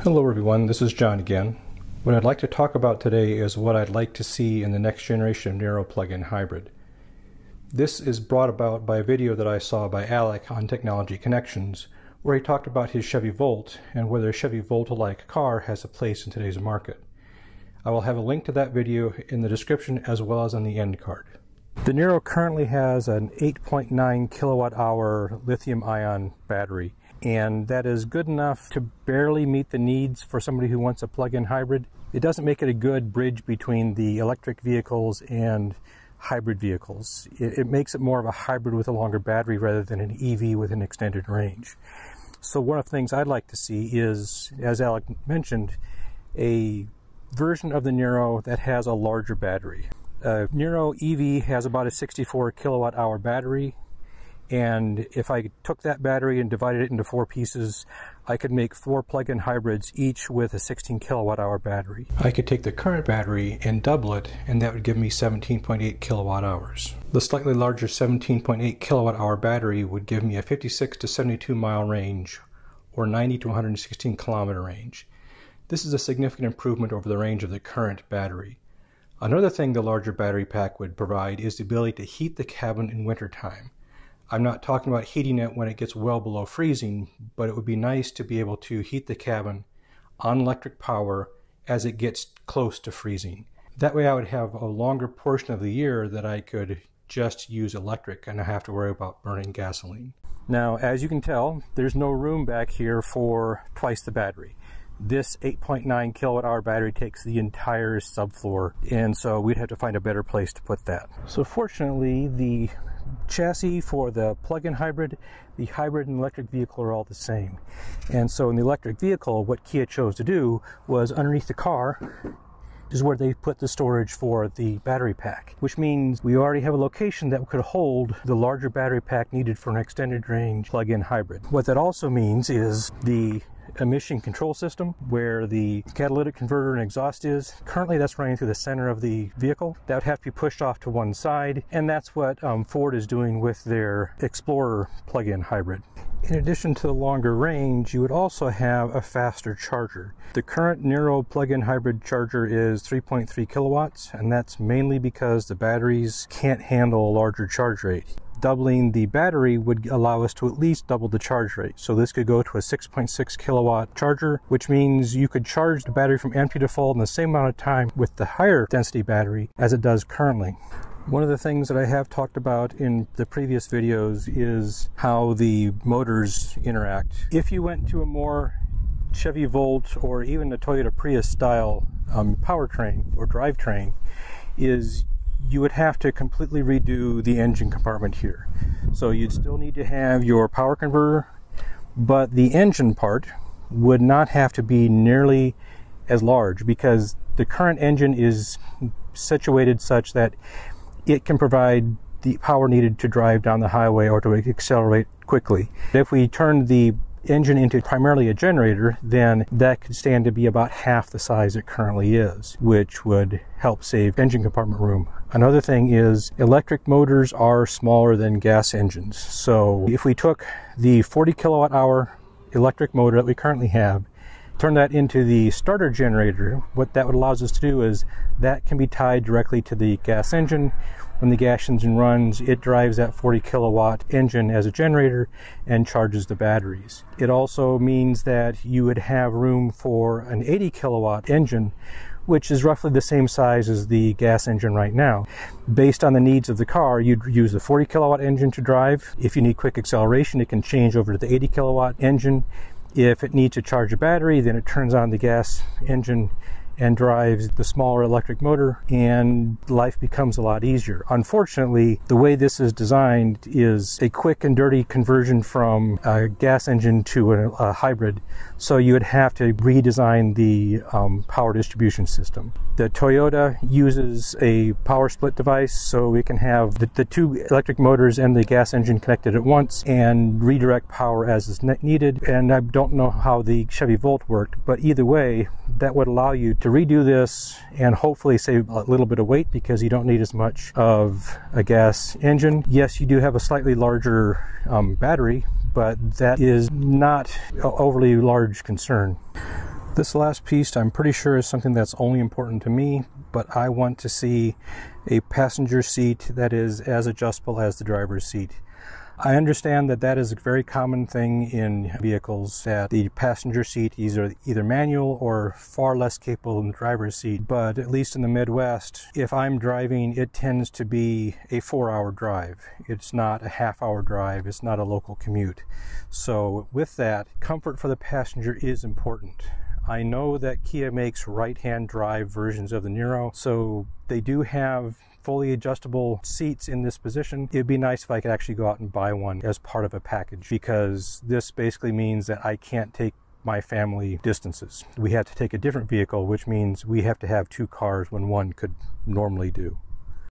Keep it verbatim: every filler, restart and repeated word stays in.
Hello everyone, this is John again. What I'd like to talk about today is what I'd like to see in the next generation of Niro plug-in hybrid. This is brought about by a video that I saw by Alec on Technology Connections, where he talked about his Chevy Volt and whether a Chevy Volt-alike car has a place in today's market. I will have a link to that video in the description as well as on the end card. The Niro currently has an eight point nine kilowatt hour lithium-ion battery, and that is good enough to barely meet the needs for somebody who wants a plug-in hybrid. It doesn't make it a good bridge between the electric vehicles and hybrid vehicles. It, it makes it more of a hybrid with a longer battery rather than an E V with an extended range. So one of the things I'd like to see is, as Alec mentioned, a version of the Niro that has a larger battery. Uh, Niro E V has about a sixty-four kilowatt hour battery, and if I took that battery and divided it into four pieces, I could make four plug-in hybrids, each with a sixteen kilowatt hour battery. I could take the current battery and double it, and that would give me seventeen point eight kilowatt hours. The slightly larger seventeen point eight kilowatt hour battery would give me a fifty-six to seventy-two mile range, or ninety to one hundred sixteen kilometer range. This is a significant improvement over the range of the current battery. Another thing the larger battery pack would provide is the ability to heat the cabin in wintertime. I'm not talking about heating it when it gets well below freezing, but it would be nice to be able to heat the cabin on electric power as it gets close to freezing. That way I would have a longer portion of the year that I could just use electric and not have to worry about burning gasoline. Now, as you can tell, there's no room back here for twice the battery. This eight point nine kilowatt hour battery takes the entire subfloor, and so we'd have to find a better place to put that. So fortunately, the chassis for the plug-in hybrid, the hybrid and electric vehicle are all the same. And so in the electric vehicle, what Kia chose to do was underneath the car is where they put the storage for the battery pack, which means we already have a location that could hold the larger battery pack needed for an extended range plug-in hybrid. What that also means is the emission control system, where the catalytic converter and exhaust is. Currently that's running through the center of the vehicle. That would have to be pushed off to one side, and that's what um, Ford is doing with their Explorer plug-in hybrid. In addition to the longer range, you would also have a faster charger. The current Niro plug-in hybrid charger is three point three kilowatts, and that's mainly because the batteries can't handle a larger charge rate. Doubling the battery would allow us to at least double the charge rate. So this could go to a six point six kilowatt charger, which means you could charge the battery from empty to full in the same amount of time with the higher density battery as it does currently. One of the things that I have talked about in the previous videos is how the motors interact. If you went to a more Chevy Volt or even a Toyota Prius style um, powertrain or drivetrain, is you would have to completely redo the engine compartment here. So you'd still need to have your power converter, but the engine part would not have to be nearly as large because the current engine is situated such that it can provide the power needed to drive down the highway or to accelerate quickly. If we turn the engine into primarily a generator, then that could stand to be about half the size it currently is, which would help save engine compartment room. Another thing is electric motors are smaller than gas engines. So if we took the forty kilowatt hour electric motor that we currently have, turn that into the starter generator, what that would allow us to do is that can be tied directly to the gas engine. When the gas engine runs, it drives that forty kilowatt engine as a generator and charges the batteries. It also means that you would have room for an eighty kilowatt engine, which is roughly the same size as the gas engine right now. Based on the needs of the car, you'd use the forty kilowatt engine to drive. If you need quick acceleration, it can change over to the eighty kilowatt engine. If it needs to charge a battery, then it turns on the gas engine and drives the smaller electric motor, and life becomes a lot easier. Unfortunately, the way this is designed is a quick and dirty conversion from a gas engine to a, a hybrid, so you would have to redesign the um, power distribution system. The Toyota uses a power split device, so we can have the, the two electric motors and the gas engine connected at once and redirect power as is needed. And I don't know how the Chevy Volt worked, but either way, that would allow you to redo this and hopefully save a little bit of weight because you don't need as much of a gas engine. Yes, you do have a slightly larger um, battery, but that is not an overly large concern. This last piece I'm pretty sure is something that's only important to me, but I want to see a passenger seat that is as adjustable as the driver's seat. I understand that that is a very common thing in vehicles, that the passenger seat is either, either manual or far less capable than the driver's seat, but at least in the Midwest, if I'm driving, it tends to be a four-hour drive. It's not a half-hour drive. It's not a local commute. So with that, comfort for the passenger is important. I know that Kia makes right-hand drive versions of the Niro, so they do have fully adjustable seats in this position. It'd be nice if I could actually go out and buy one as part of a package, because this basically means that I can't take my family distances. We have to take a different vehicle, which means we have to have two cars when one could normally do.